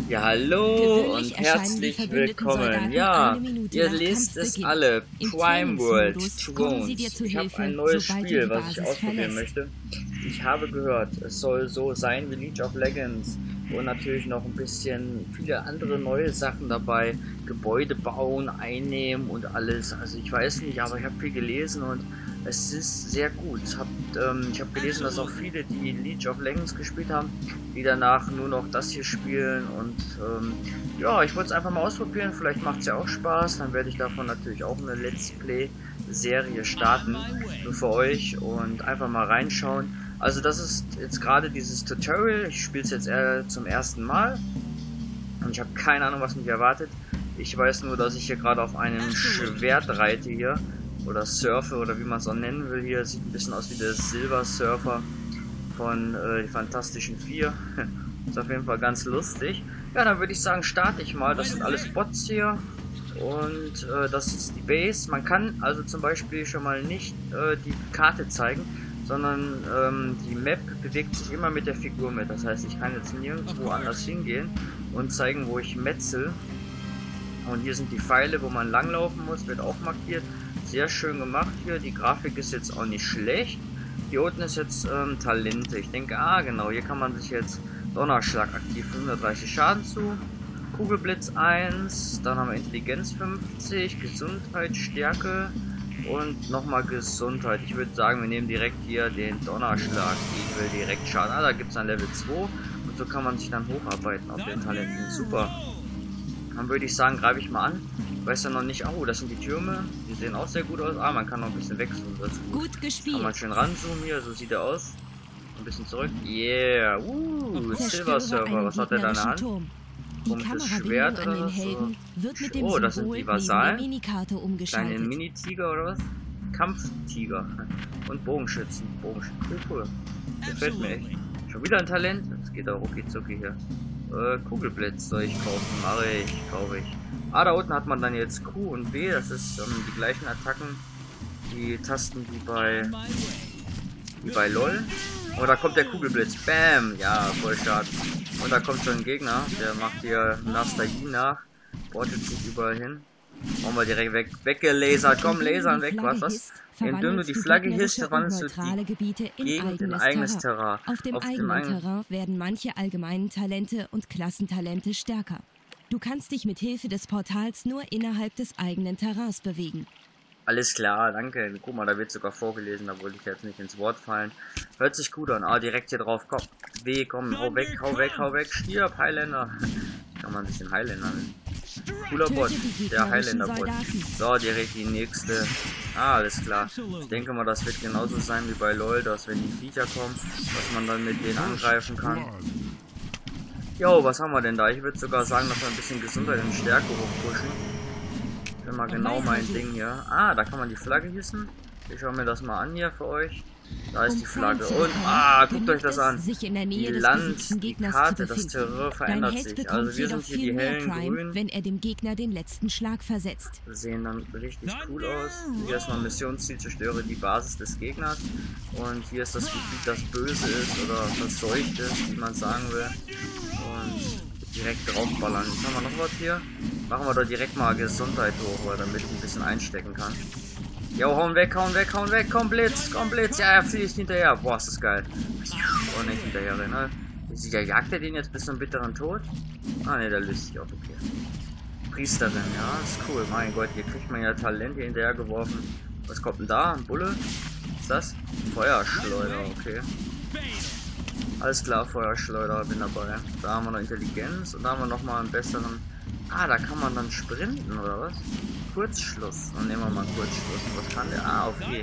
Ja, hallo und herzlich willkommen. Ja, ihr lest es alle. Prime World Thrones. Ich habe ein neues Spiel, was ich ausprobieren möchte. Ich habe gehört, es soll so sein wie League of Legends. Und natürlich noch ein bisschen viele andere neue Sachen dabei. Gebäude bauen, einnehmen und alles. Also ich weiß nicht, aber ich habe viel gelesen und es ist sehr gut. Ich habe gelesen, dass auch viele, die League of Legends gespielt haben, die danach nur noch das hier spielen. Und ja, ich wollte es einfach mal ausprobieren. Vielleicht macht es ja auch Spaß. Dann werde ich davon natürlich auch eine Let's Play-Serie starten. Nur für euch und einfach mal reinschauen. Also das ist jetzt gerade dieses Tutorial. Ich spiele es jetzt eher zum ersten Mal. Und ich habe keine Ahnung, was mich erwartet. Ich weiß nur, dass ich hier gerade auf einem Schwert reite hier. Oder surfe, oder wie man es auch nennen will hier. Sieht ein bisschen aus wie der Silver Surfer von die Fantastischen Vier. Ist auf jeden Fall ganz lustig. Ja, dann würde ich sagen, starte ich mal. Das sind alles Bots hier. Und das ist die Base. Man kann also zum Beispiel schon mal nicht die Karte zeigen, sondern die Map bewegt sich immer mit der Figur mit. Das heißt, ich kann jetzt nirgendwo anders hingehen und zeigen, wo ich metzel. Und hier sind die Pfeile, wo man langlaufen muss, wird auch markiert. Sehr schön gemacht hier. Die Grafik ist jetzt auch nicht schlecht. Hier unten ist jetzt Talente. Ich denke, genau, hier kann man sich jetzt Donnerschlag aktiv 130 Schaden zu. Kugelblitz 1, dann haben wir Intelligenz 50, Gesundheit, Stärke und nochmal Gesundheit. Ich würde sagen, wir nehmen direkt hier den Donnerschlag. Ich will direkt Schaden. Da gibt es ein Level 2 und so kann man sich dann hocharbeiten auf den Talenten. Super. Dann würde ich sagen, greife ich mal an. Ich weiß ja noch nicht, das sind die Türme. Die sehen auch sehr gut aus. Man kann noch ein bisschen wechseln. Das ist gut gespielt. Kann man schön ranzoomen hier, so sieht er aus. Ein bisschen zurück. Yeah. Silver Surfer. Was hat er da in der Hand? Komisches Schwert oder so. Das sind die Vasallen. Kleine Mini-Tiger oder was? Kampftiger. Und Bogenschützen. Cool. Gefällt mir echt. Schon wieder ein Talent. Das geht auch rucki zucki hier. Kugelblitz soll ich kaufen. Kaufe ich. Da unten hat man dann jetzt Q und B. Das ist die gleichen Attacken. Die Tasten wie bei LOL. Oh, da kommt der Kugelblitz. Bam. Ja, voll stark. Und da kommt schon ein Gegner. Der macht hier Nostalgie nach. Portet sich überall hin. Machen wir direkt weggelasert. Komm, lasern weg. Was? Indem du die Flagge hisst, verwandelst du die Gegend in eigenes Terrain. Auf dem eigenen Terrain werden manche allgemeinen Talente und Klassentalente stärker. Du kannst dich mit Hilfe des Portals nur innerhalb des eigenen Terrains bewegen. Alles klar, danke. Guck mal, da wird sogar vorgelesen, da wollte ich jetzt nicht ins Wort fallen. Hört sich gut an. Direkt hier drauf. Komm, hau weg. Stirb, Highlander. Kann man sich den Highlander nennen. Cooler Bot, der Highlander-Bot. So, direkt die nächste. Alles klar. Ich denke mal, das wird genauso sein wie bei LOL, dass wenn die Viecher kommen, dass man dann mit denen angreifen kann. Jo, was haben wir denn da? Ich würde sogar sagen, dass wir ein bisschen Gesundheit und Stärke hochpushen. Das ist mal genau mein Ding hier. Da kann man die Flagge hissen. Ich schaue mir das mal an hier für euch. Da ist die Flagge. Und, guckt euch das an. Die Land, die Karte, das Terrain verändert sich. Also wir sind hier die hellen Grünen. Wenn er dem Gegner den letzten Schlag versetzt. Sehen dann richtig cool aus. Hier ist noch Missionsziel, zerstöre die Basis des Gegners. Und hier ist das Gebiet, das böse ist oder verseucht ist, wie man sagen will. Und direkt draufballern. Jetzt haben wir noch was hier. Machen wir da direkt mal Gesundheit hoch, damit ich ein bisschen einstecken kann. Jo, hauen weg, komm Blitz, ja, er fliegt hinterher. Boah, ist das geil. Oh, nicht hinterher, ne? Jagt er den jetzt bis zum bitteren Tod? Ne, der löst sich auch, okay. Priesterin, ja, ist cool, mein Gott, hier kriegt man ja Talent hier hinterher geworfen. Was kommt denn da? Ein Bulle? Was ist das? Feuerschleuder, okay. Alles klar, Feuerschleuder, bin dabei. Da haben wir noch Intelligenz und da haben wir nochmal einen besseren... da kann man dann sprinten, oder was? Kurzschluss. Dann nehmen wir mal Kurzschluss. Was kann der? Okay.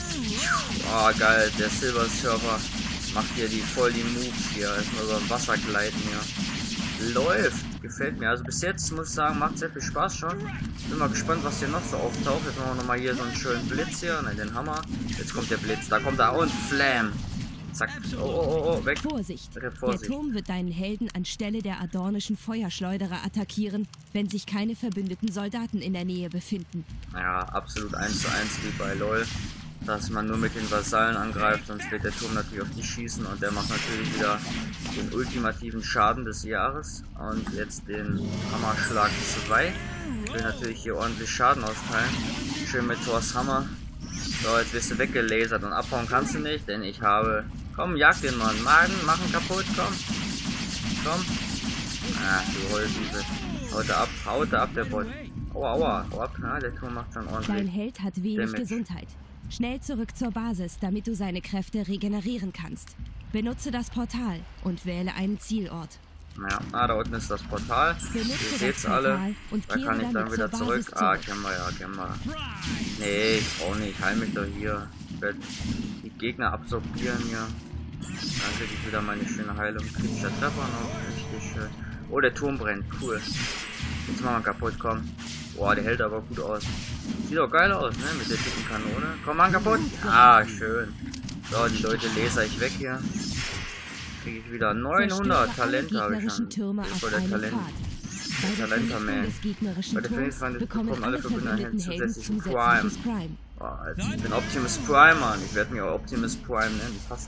Geil. Der Silver Surfer macht hier voll die Moves hier. Erstmal über dem Wasser gleiten hier. Läuft. Gefällt mir. Also bis jetzt muss ich sagen, macht sehr viel Spaß schon. Bin mal gespannt, was hier noch so auftaucht. Jetzt machen wir nochmal hier so einen schönen Blitz hier. Ne, den Hammer. Jetzt kommt der Blitz. Da kommt er und Flam. Zack. Weg. Vorsicht. Der Turm wird deinen Helden anstelle der adornischen Feuerschleuderer attackieren, wenn sich keine verbündeten Soldaten in der Nähe befinden. Ja, absolut 1:1 wie bei LOL. dass man nur mit den Vasallen angreift, sonst wird der Turm natürlich auf die schießen und der macht natürlich wieder den ultimativen Schaden des Jahres. Und jetzt den Hammerschlag 2. Ich will natürlich hier ordentlich Schaden austeilen. Schön mit Thors Hammer. So, jetzt wirst du weggelasert und abhauen kannst du nicht, denn ich habe... Komm, jag den Mann. Mach ihn kaputt, komm. Komm. Ah, du Holzwiese. Haut ab, der Bot. Aua, aua, hau ab, na, der Turm macht schon ordentlich. Dein Held hat wenig Gesundheit. Schnell zurück zur Basis, damit du seine Kräfte regenerieren kannst. Benutze das Portal und wähle einen Zielort. Ja, da unten ist das Portal. Ihr seht's alle. Da kann ich dann wieder zurück. Ah, kennen wir. Nee, ich brauche nicht. Heil mich doch hier. Ich werde die Gegner absorbieren hier. Dann kriege ich wieder meine schöne Heilung. Kritischer Treffer noch. Richtig schön. Oh, der Turm brennt. Cool. Jetzt machen wir kaputt, komm. Boah, der hält aber gut aus. Sieht doch geil aus, ne? Mit der dicken Kanone. Komm, mach kaputt. Ah, schön. So, die Leute laser ich weg hier. Kriege ich wieder 900 Talente, habe ich schon. Voll der Talenter-Man. Bei der Phoenix-Feinde bekommen alle Verbündeten zusätzlichen Prime. Oh, also ich bin Optimus Prime, Mann. Ich werde mich auch Optimus Prime nennen. Fast.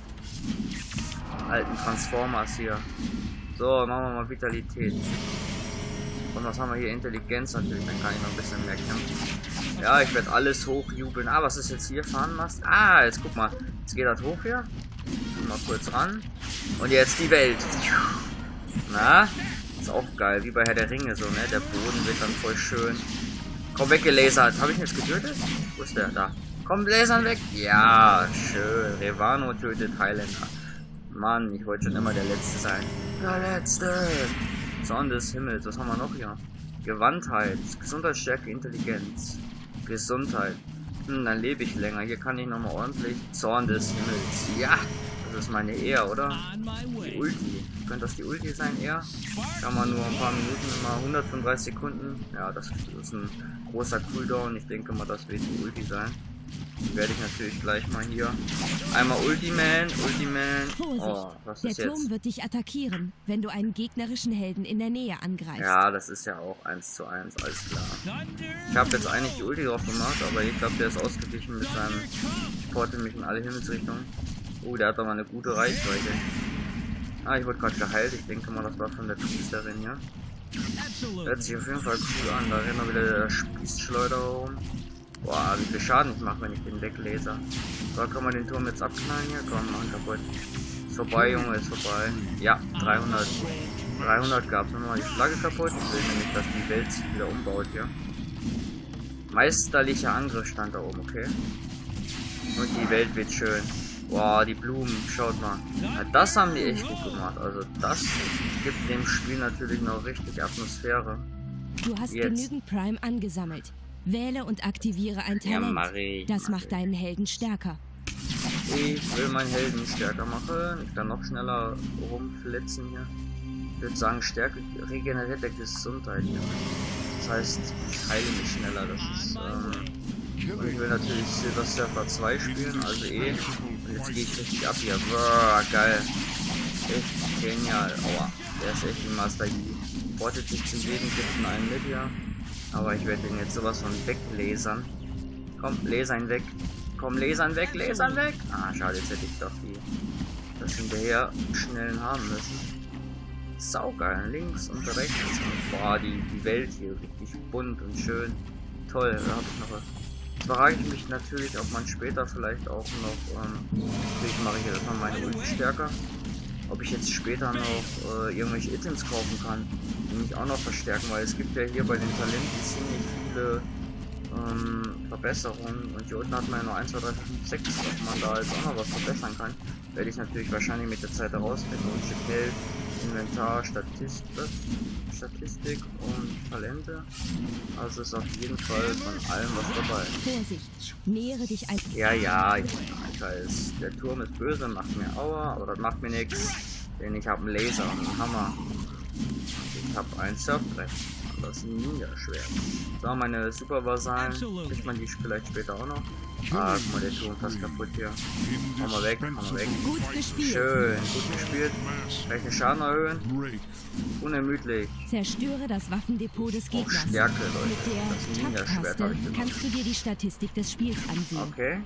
Alten Transformers hier. So, machen wir mal Vitalität. Und was haben wir hier? Intelligenz natürlich, dann kann ich noch ein bisschen mehr kämpfen. Ja, ich werde alles hochjubeln. Ah, was ist jetzt hier? Fahnenmast? Ah, jetzt guck mal. Jetzt geht das hoch hier. Mal kurz ran. Und jetzt die Welt. Na? Ist auch geil, wie bei Herr der Ringe so, ne? Der Boden wird dann voll schön. Komm, weggelasert. Habe ich ihn jetzt getötet? Wo ist der? Da. Komm, lasern weg. Ja, schön. Revano tötet Highlander. Mann, ich wollte schon immer der Letzte sein. Der Letzte. Zorn des Himmels. Was haben wir noch hier? Gewandtheit. Gesundheitsstärke, Intelligenz. Gesundheit. Dann lebe ich länger. Hier kann ich nochmal ordentlich. Zorn des Himmels. Ja. Das ist meine eher, oder? Die Ulti. Könnte das die Ulti sein, eher? Kann man nur ein paar Minuten, immer 135 Sekunden. Ja, das ist ein großer Cooldown. Ich denke mal, das wird die Ulti sein. Die werde ich natürlich gleich mal hier. Einmal Ultiman. Oh, was ist jetzt? Der Turm wird dich attackieren, wenn du einen gegnerischen Helden in der Nähe angreifst. Ja, das ist ja auch 1:1, alles klar. Ich habe jetzt eigentlich die Ulti drauf gemacht, aber ich glaube, der ist ausgewichen mit seinem... Ich porte mich in alle Himmelsrichtungen. Der hat aber eine gute Reichweite. Ah, ich wurde gerade geheilt. Ich denke mal, das war von der Priesterin hier. Hört sich auf jeden Fall cool an. Da rennt mal wieder der Spießschleuder rum. Boah, wie viel Schaden ich mache, wenn ich den weglaser. So, kann man den Turm jetzt abknallen hier? Komm, machen kaputt. Ist vorbei, Junge, ist vorbei. Ja, 300 gab es. Machen wir mal die Flagge kaputt. Ich will nämlich, dass die Welt sich wieder umbaut hier. Meisterlicher Angriff stand da oben, okay? Und die Welt wird schön. Boah, die Blumen, schaut mal. Ja, das haben die echt gut gemacht. Also das gibt dem Spiel natürlich noch richtig Atmosphäre. Du hast genügend Prime angesammelt. Wähle und aktiviere ein Talent. Ja, das macht deinen Helden stärker. Ich will meinen Helden stärker machen. Ich kann noch schneller rumflitzen hier. Ich würde sagen, Stärke regeneriert der Gesundheit hier. Das heißt, ich heile mich schneller. Das ist, und ich will natürlich Silver Surfer 2 spielen, also und jetzt gehe ich richtig ab hier. Boah, geil. Echt genial. Aua, der ist echt ein Master Yi. Portet sich zu jedem Gipfel einen mit hier. Aber ich werde den jetzt sowas von weglasern. Komm, laser ihn weg. Komm, lasern weg. Ah, schade, jetzt hätte ich doch das hinterher schnellen haben müssen. Saugeil, links und rechts. Und boah, die Welt hier richtig bunt und schön. Toll, da habe ich noch was. Frage ich mich natürlich, ob man später vielleicht auch noch, natürlich mache ich jetzt erstmal meine Ulti stärker, ob ich jetzt später noch irgendwelche Items kaufen kann, die mich auch noch verstärken, weil es gibt ja hier bei den Talenten ziemlich viele Verbesserungen und hier unten hat man ja nur 1, 2, 3, 5, 6, ob man da jetzt auch noch was verbessern kann, werde ich natürlich wahrscheinlich mit der Zeit herausfinden und Geld, Inventar, Statistik und Talente. Also ist auf jeden Fall von allem was dabei. Vorsicht, nähere dich ein. Ja, ich weiß, der Turm ist böse, macht mir Aua, aber das macht mir nichts, denn ich habe einen Laser und einen Hammer. Ich habe ein Surfbrett und das ist ein Ninja-Schwert. So, meine Super-Vasallen, kriegt man die vielleicht später auch noch. Ah, guck mal, der Turm fast kaputt hier. Hau mal weg, hau mal weg. Gut gespielt. Schön, gut gespielt. Kann ich den Schaden erhöhen? Unermüdlich. Zerstöre das Waffendepot des Auch Gegners. Stärke, Leute. Mit Das der Ninja-Schwert habe ich Tab-Taste kannst du dir die Statistik des Spiels ansehen. Okay.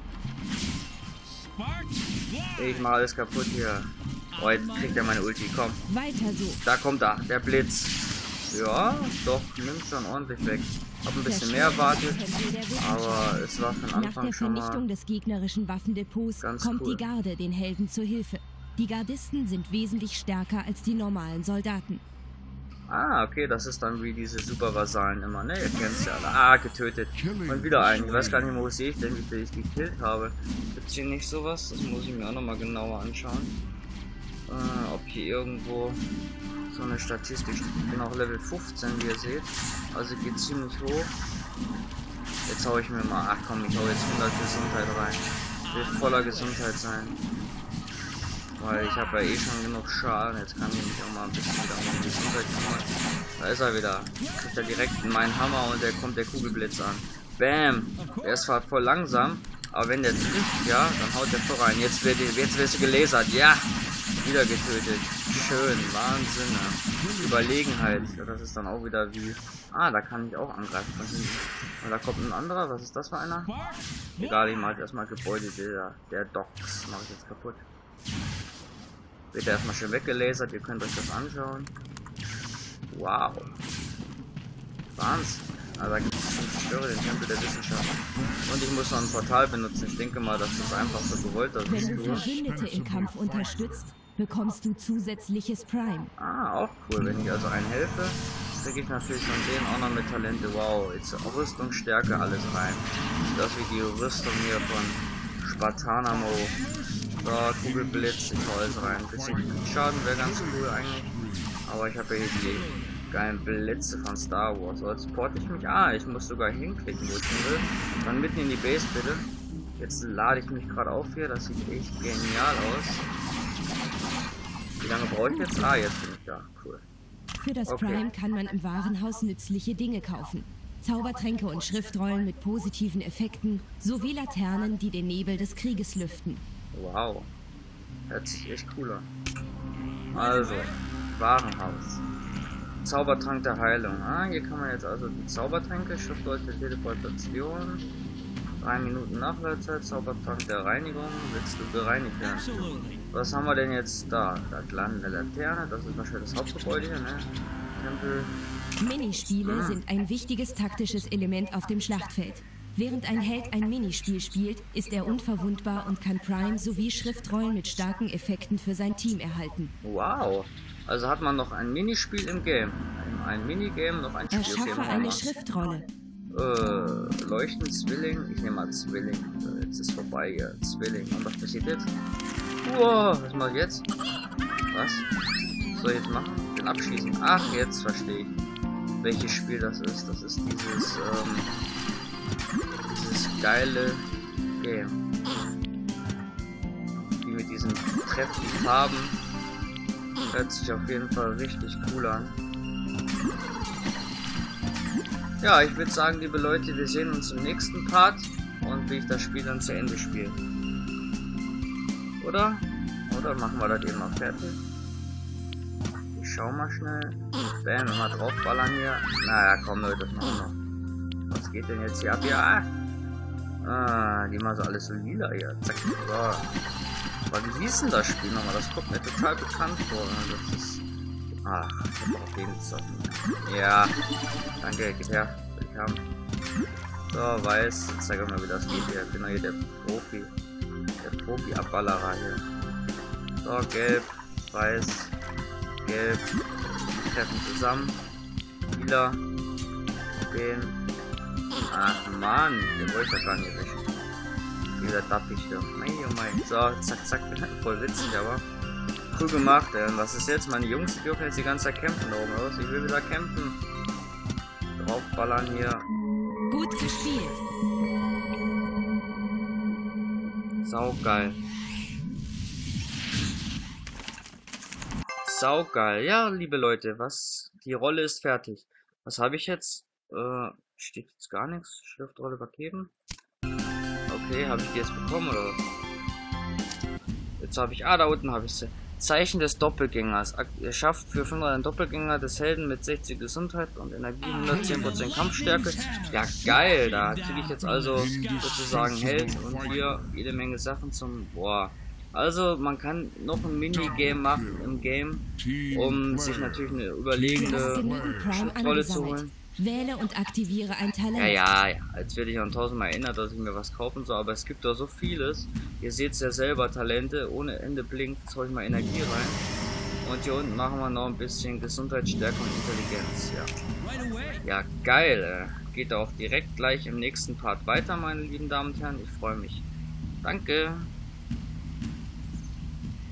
Ich mache alles kaputt hier. Oh, jetzt kriegt er meine Ulti, komm. Weiter so. Da kommt er, der Blitz. Ja, doch, nimmt schon ordentlich weg. Hab ein bisschen mehr erwartet, aber es war von Nach Anfang der schon Vernichtung mal des gegnerischen Waffendepots ganz kommt cool. die Garde den Helden zur Hilfe. Die Gardisten sind wesentlich stärker als die normalen Soldaten. Ah, okay, das ist dann wie diese Supervasallen immer, ne? Ihr kennt's ja alle. Ah, getötet. Und wieder einen. Ich weiß gar nicht mehr, wo sehe ich denn, wie viel ich gekillt habe. Gibt's hier nicht sowas? Das muss ich mir auch nochmal genauer anschauen. Ob hier irgendwo so eine Statistik steht. Ich bin auch Level 15, wie ihr seht. Also geht ziemlich hoch. Jetzt hau ich mir mal, ach komm, ich hau jetzt 100 Gesundheit rein. Ich will voller Gesundheit sein. Weil ich habe ja eh schon genug Schaden. Jetzt kann ich mich auch mal ein bisschen wieder um die Gesundheit kümmern. Da ist er wieder. Kriegt er direkt in meinen Hammer und der kommt der Kugelblitz an. Bam! Der ist zwar voll langsam, aber wenn der trifft, ja, dann haut der voll rein. Jetzt wirst du gelasert. Ja! Wieder getötet. Schön. Wahnsinn. Ne? Überlegenheit. Das ist dann auch wieder wie... Ah, da kann ich auch angreifen von hinten. Und da kommt ein anderer. Was ist das für einer? Egal, ich mache jetzt erstmal Gebäude. Der Docks mache ich jetzt kaputt. Wird erstmal schön weggelasert. Ihr könnt euch das anschauen. Wow. Wahnsinn. Also da gibt es schon Zerstöre, den Tempel der Wissenschaft. Und ich muss noch ein Portal benutzen. Ich denke mal, das ist einfach so gewollt, dass ich Wenn du tue. Verbündete im Kampf unterstützt, bekommst du zusätzliches Prime. Ah, auch cool. Wenn ich also einen helfe, kriege ich natürlich von denen auch noch mit Talente. Wow, jetzt Rüstung, Stärke, alles rein. Sieht aus wie die Rüstung hier von Spartanamo. So, Kugelblitz, ich hau alles rein. Bisschen Schaden wäre ganz cool eigentlich. Aber ich habe ja hier die geilen Blitze von Star Wars. So, jetzt porte ich mich. Ah, ich muss sogar hinklicken, wo ich hin will. Dann mitten in die Base, bitte. Jetzt lade ich mich gerade auf hier. Das sieht echt genial aus. Wie lange brauche ich jetzt? Ah, jetzt bin ich da. Cool. Für das Prime kann man im Warenhaus nützliche Dinge kaufen. Zaubertränke und Schriftrollen mit positiven Effekten sowie Laternen, die den Nebel des Krieges lüften. Wow. Hört sich echt cool an. Also, Warenhaus. Zaubertrank der Heilung. Ah, hier kann man jetzt also die Zaubertränke, Schriftrolle, Teleportation, 3 Minuten Nachlaufzeit, Zaubertrank der Reinigung. Willst du gereinigt werden? Was haben wir denn jetzt da? Da glandende Laterne, das ist wahrscheinlich das Hauptgebäude hier, ne? Tempel. Minispiele sind ein wichtiges taktisches Element auf dem Schlachtfeld. Während ein Held ein Minispiel spielt, ist er unverwundbar und kann Prime sowie Schriftrollen mit starken Effekten für sein Team erhalten. Wow. Also hat man noch ein Minispiel im Game. Ein Minigame, noch ein Spiel. Erschaffe eine Schriftrolle. Leuchten, Zwilling. Ich nehme mal Zwilling. Jetzt ist vorbei hier. Zwilling. Und was passiert jetzt? Wow, was mache ich jetzt? Was? Was soll ich jetzt machen? Den abschießen. Ach, jetzt verstehe ich, welches Spiel das ist. Das ist dieses geile Game. Die mit diesen treffenden Farben. Hört sich auf jeden Fall richtig cool an. Ja, ich würde sagen, liebe Leute, wir sehen uns im nächsten Part und wie ich das Spiel dann zu Ende spiele. Oder? Oder machen wir das eben mal fertig? Ich schau mal schnell. Bam, mal draufballern hier. Naja, komm Leute, das machen wir noch. Was geht denn jetzt hier ab? Ja! Ah, die machen so alles so lila hier. Zack. So. Aber wie hieß denn das Spiel nochmal? Das kommt mir total bekannt vor. Das ist... Ach, ich hab auch den gezogen. Ja. Danke, geht her. Will ich haben. So, weiß. Jetzt zeig mal, wie das geht hier. Genau hier der Profi. Der Profi-Abballerer hier. So, gelb, weiß, gelb. Die treffen zusammen. Lila. Den. Ach Mann, den wollte ich ja gar nicht erwischen. Wieder dappig hier. Oh mein. So, zack, zack. Voll witzig, aber. Cool gemacht, was ist jetzt? Meine Jungs, die dürfen jetzt die ganze Zeit campen da oben, oder? Ich will wieder campen. Draufballern hier. Gut gespielt. Saugeil. Saugeil. Ja, liebe Leute, was? Die Rolle ist fertig. Was habe ich jetzt? Steht jetzt gar nichts. Schriftrolle vergeben. Okay. Okay, habe ich die jetzt bekommen oder was? Jetzt habe ich... da unten habe ich sie. Zeichen des Doppelgängers. Er schafft für 500 einen Doppelgänger des Helden mit 60 Gesundheit und Energie, 110% Kampfstärke. Ja, geil. Da kriege ich jetzt also sozusagen Held und hier jede Menge Sachen zum... Boah. Also, man kann noch ein Minigame machen im Game, um sich natürlich eine überlegene Schriftrolle zu holen. Wähle und aktiviere ein Talent. Ja. Jetzt werde ich an 1000-mal erinnert, dass ich mir was kaufen soll, aber es gibt doch so vieles. Ihr seht es ja selber, Talente, ohne Ende blinkt, jetzt hole ich mal Energie rein. Und hier unten machen wir noch ein bisschen Gesundheitsstärke und Intelligenz, ja. Ja, geil, geht auch direkt gleich im nächsten Part weiter, meine lieben Damen und Herren, ich freue mich. Danke.